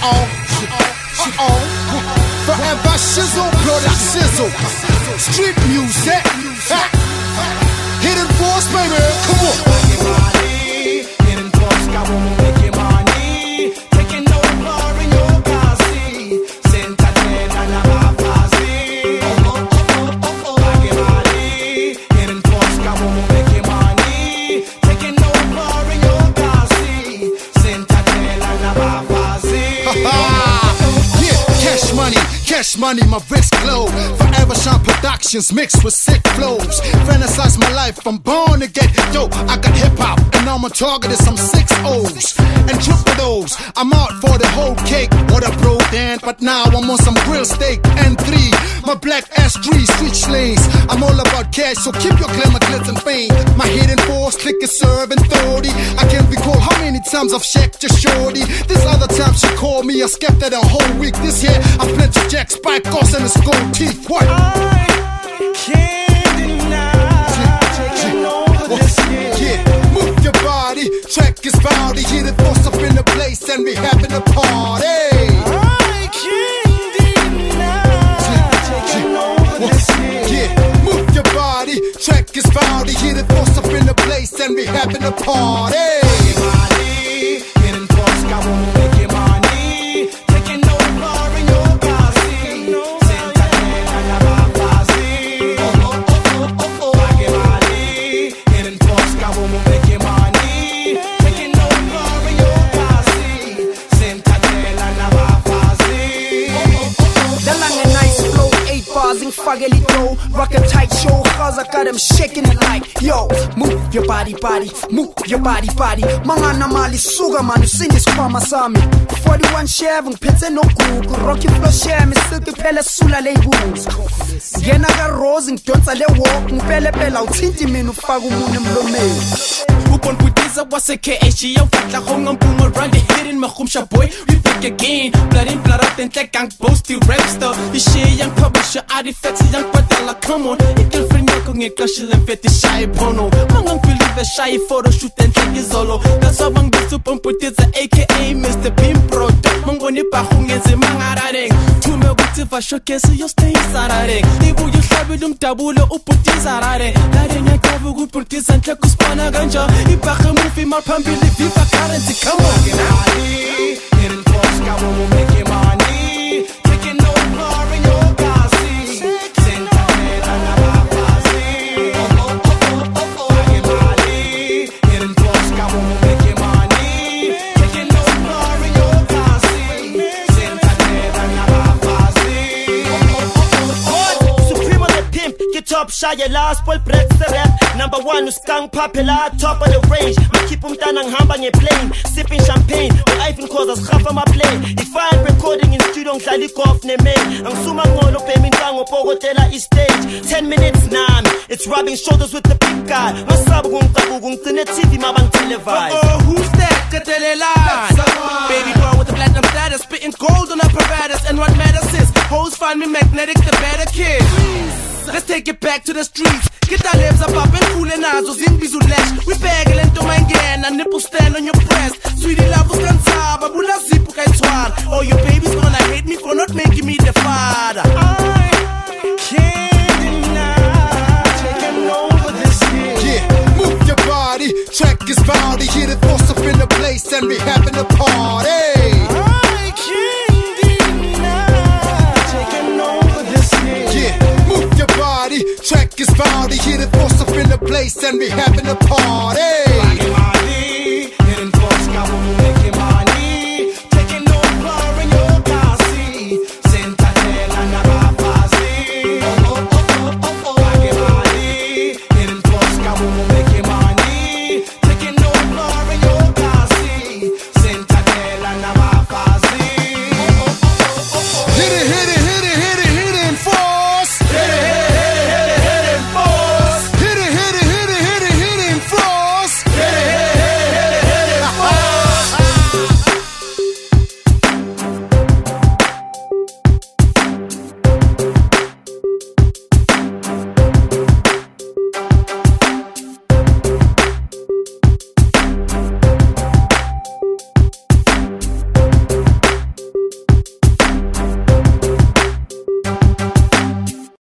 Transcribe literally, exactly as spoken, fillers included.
Uh-oh, uh-oh. Forever shizzle, blow that sizzle. Street music, ha. Hidden force, baby, come on. Hidden force, got one more making money. Taking no glory in your kasi. Senta tena na mafazi. Oh, oh, oh, oh, oh, making money. Hidden force, got one more making money. Taking no glory in your kasi. Senta tena na mafazi. Yeah, cash money. Cash money, my wrist glow. Forever Shine Productions mixed with sick flows. Fantasize my life, I'm born to get. Yo, I got hip hop, and now my target is some six O's and triple O's. I'm out for the whole cake. What a bro, Dan, but now I'm on some grill steak. And three, my black S three switch lanes. I'm all about cash, so keep your glamour, glitz, and fame. My hidden force, click is serving thirty. I can't recall how many times I've checked your shorty. This other time she called me, I skipped that a whole week. This year, I plenty Jack Spike Goss and his gold teeth. What? I can't deny taking over this year. Yeah, move your body. Track is rowdy. Hit it force up in the place and we having a party. I can't deny taking over this year. Yeah, move your body. Track is rowdy. Hit it force up in the place and we having a party. Money, hidden force, got one more making money. Taking no glory in your kasi. Senta tena na mafazi. Oh, oh, oh, oh, oh, making money. Hidden force, got one more making money. Taking no glory in your kasi. Senta tena na mafazi. Oh, oh, oh, oh. That lang a nice flow, eight bars in faggy dough. Rock a tight show, cause I got them shaking it like, yo, move your body, body, move your body, body. Mangana mali suga manu sinis kwa masami. forty-one Chevy, pizza no cook. Rocky flow share, me silky pele sula labels. Gena ga rose, don't le walk. Mpele pela, utinti minu fagu mune mlome. Upon Buddhiza was a K H E. I'm fat like home and boom around the hidden Mahumsha boy. We back again. Blood in blood out and tech gang boast to rapster. The shit young publisher, artifacts, young padala. Come on, it can bring your kung a cashel and fetty shy pono. Mangang believe a shy photo shoot and take his solo. That's how I'm going to pump Buddhiza, aka Mister Pim Pro. Mangoni Pahung is a mangaring. Two me with if I showcase your stay sarare. Ibu you shabidum tabula uputiza rare. Larenya kavu purtis and takus panaganja. Ipaka movie my pambili viva currency. Come on, money, hidden force, got one more making money. Taking no glory in your kasi. Senta tena na mafazi. Oh, oh, oh, oh, oh, making money. Hidden force, got one more making money. Taking no glory in your kasi. Senta tena na mafazi. Oh, oh, oh, oh. Supreme on the pimp, get top shot, your last boy breaks the rap. Number one, who's skunk popular, top of the range. I keep him down and hambang a plane, sipping champagne. But I even cause us half of my plane. If I'm recording in studio, I'm off ne main. I'm sumang all up in Tango Pogotela is stage. Ten minutes now, it's rubbing shoulders with the big guy. Masabung Tabugung to net T V, my bang televised. Oh, who's that? Line. Baby boy with the platinum status, spitting gold on apparatus. And what matters is, hoes find me magnetic, the better kid. Let's take it back to the streets. Get our lips up up and cool and eyes, those in bizu lash. We bagel and don't again, and nipple stand on your breast. Sweetie love was cancer, babula zipu kai twar. Oh, your baby's gonna hate me for not making me the father. I can't deny taking over this year. Yeah, move your body. Track is rowdy. Hit it force up in the place and we having a party. I can't deny taking over this year. Yeah, move your body. Track is rowdy. Hit it force up in the place and we having a party.